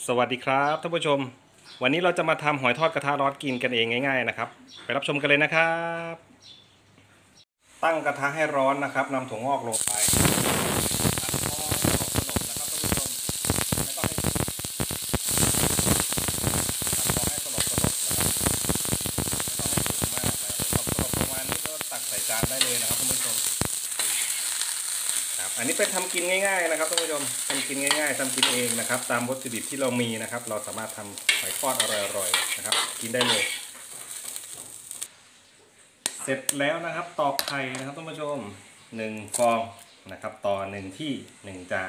สวัสดีครับท่านผู้ชมวันนี้เราจะมาทำหอยทอดกระทะร้อนกินกันเองง่ายๆนะครับไปรับชมกันเลยนะครับตั้งกระทะให้ร้อนนะครับนำถั่วงอกลงไปผัดพอสลบๆนะครับท่านผู้ชมไม่ต้องให้ผัดพอให้สลบๆนะครับไม่ต้องให้สุกมากเลยพอสลบประมาณนี้ก็ตักใส่จานได้เลยนะครับท่านผู้ชมอันนี้เป็นทำกินง่ายๆนะครับท่านผู้ชมทำกินง่ายๆทำกินเองนะครับตามวัตถุดิบที่เรามีนะครับเราสามารถทำหอยทอดอร่อยๆนะครับกินได้เลยเสร็จแล้วนะครับตอกไข่นะครับท่านผู้ชม1 ฟองนะครับต่อ1ที่1 จาน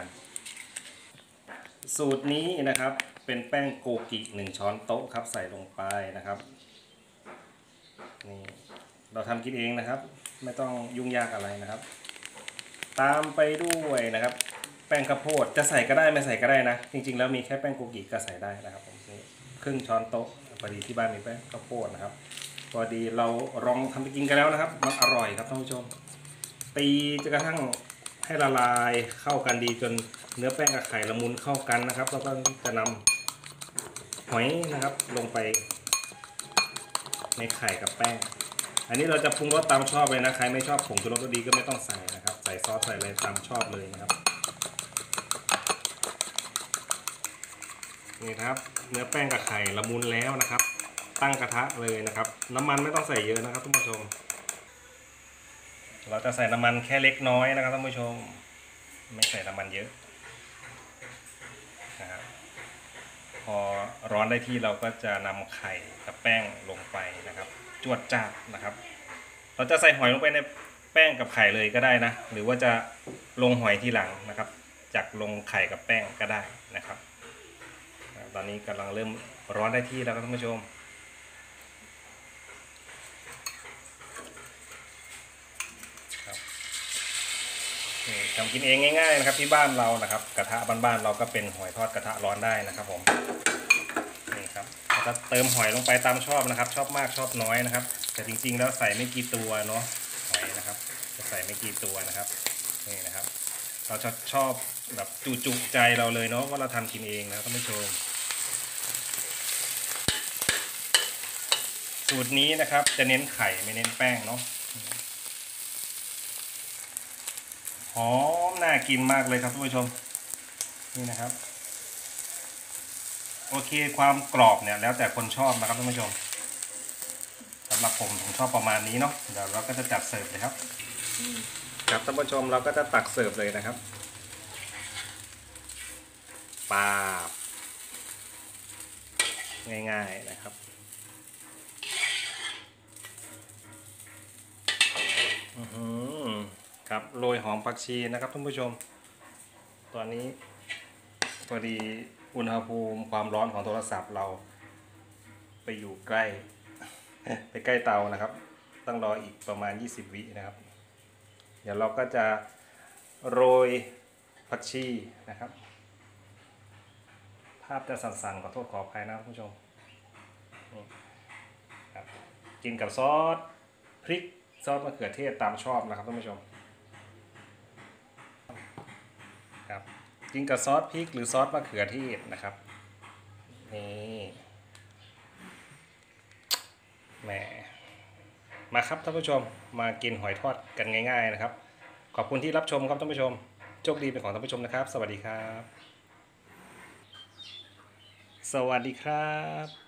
สูตรนี้นะครับเป็นแป้งโกกิ1 ช้อนโต๊ะครับใส่ลงไปนะครับนี่เราทำกินเองนะครับไม่ต้องยุ่งยากอะไรนะครับตามไปด้วยนะครับแป้งข้าวโพดจะใส่ก็ได้ไม่ใส่ก็ได้นะจริงๆแล้วมีแค่แป้งโกกิก็ใส่ได้นะครับผมนี่ครึ่ง ช้อนโต๊ะพอดีที่บ้านมีแป้งข้าวโพดนะครับพอดีเราลองทำไปกินกันแล้วนะครับมันอร่อยครับท่านผู้ชมตีจนกระทั่งให้ละลายเข้ากันดีจนเนื้อแป้งกับไข่ละมุนเข้ากันนะครับแล้วก็จะนำหอยนะครับลงไปในไข่กับแป้งอันนี้เราจะปรุงรสตามชอบเลยนะใครไม่ชอบผงชูรสก็ดีก็ไม่ต้องใส่นะครับใส่ซอสใส่อะไรตามชอบเลยนะครับนี่ครับเนื้อแป้งกับไข่ละมุนแล้วนะครับตั้งกระทะเลยนะครับน้ำมันไม่ต้องใส่เยอะนะครับท่านผู้ชมเราจะใส่น้ำมันแค่เล็กน้อยนะครับท่านผู้ชมไม่ใส่น้ำมันเยอะนะครับพอร้อนได้ที่เราก็จะนำไข่กับแป้งลงไปนะครับจวดจ้าดนะครับเราจะใส่หอยลงไปในแป้งกับไข่เลยก็ได้นะหรือว่าจะลงหอยทีหลังนะครับจากลงไข่กับแป้งก็ได้นะครับตอนนี้กำลังเริ่มร้อนได้ที่แล้วครับท่านผู้ชมทำกินเองง่ายๆนะครับที่บ้านเรานะครับกระทะบ้านๆเราก็เป็นหอยทอดกระทะร้อนได้นะครับผมนี่ครับเราจะเติมหอยลงไปตามชอบนะครับชอบมากชอบน้อยนะครับแต่จริงๆแล้วใส่ไม่กี่ตัวเนาะหอยนะครับจะใส่ไม่กี่ตัวนะครับนี่นะครับเราชอบแบบจุใจเราเลยเนาะว่าเราทำกินเองนะท่านผู้ชมสูตรนี้นะครับจะเน้นไข่ไม่เน้นแป้งเนาะหอมน่ากินมากเลยครับท่านผู้ชมนี่นะครับโอเคความกรอบเนี่ยแล้วแต่คนชอบนะครับท่านผู้ชมสำหรับผมชอบประมาณนี้เนาะเดี๋ยวเราก็จะจัดเสิร์ฟเลยครับครับท่านผู้ชมเราก็จะตักเสิร์ฟเลยนะครับปาบง่ายๆนะครับครับโรยหอมผักชีนะครับท่านผู้ชมตอนนี้พอดีอุณหภูมิความร้อนของโทรศัพท์เราไปอยู่ใกล้ไปใกล้เตานะครับต้องรออีกประมาณ20 วินะครับเดี๋ยวเราก็จะโรยผักชีนะครับภาพจะสั่นๆขอโทษขออภัยนะท่านผู้ชมนี่ครับกินกับซอสพริกซอสมะเขือเทศตามชอบนะครับท่านผู้ชมครับกินกับซอสพริกหรือซอสมะเขือเทศนะครับนี่แหมมาครับท่านผู้ชมมากินหอยทอดกันง่ายๆนะครับขอบคุณที่รับชมครับท่านผู้ชมโชคดีเป็นของท่านผู้ชมนะครับสวัสดีครับสวัสดีครับ